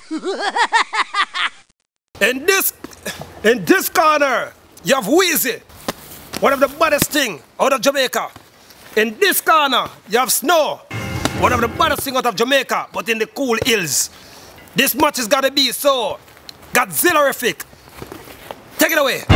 In this corner, you have Weezy, one of the baddest thing out of Jamaica. In this corner, you have Snow, one of the baddest thing out of Jamaica, but in the cool hills. This match is gotta be so Godzilla-rific. Take it away.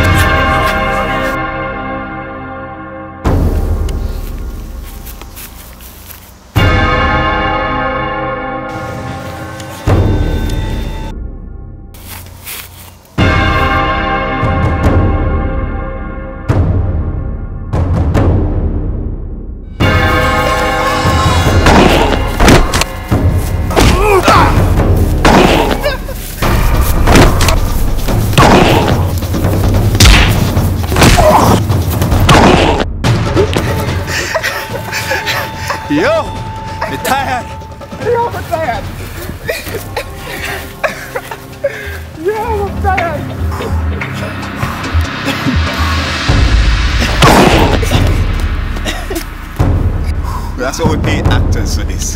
Yo, I'm tired. Yo, I'm tired. Yo, I'm tired. That's what we pay actors for this.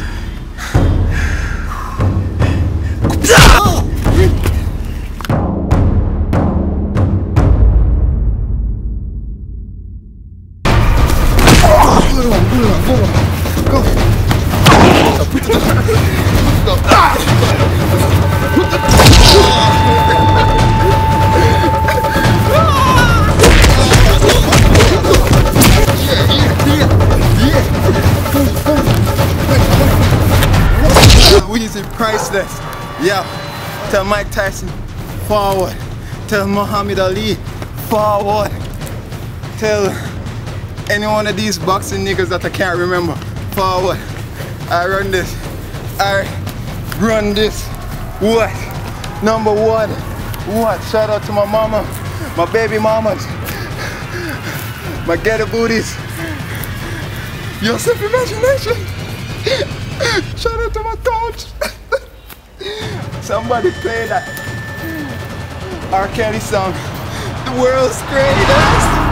Weezy priceless. Yeah. Tell Mike Tyson, forward. Tell Muhammad Ali, forward. Tell any one of these boxing niggas that I can't remember, forward. I run this. I run this. What? Number one. What? Shout out to my mama, my baby mamas, my ghetto booties. Yosef Imagination. Shout out to my coach. Somebody play that R. Kelly song, The World's Greatest.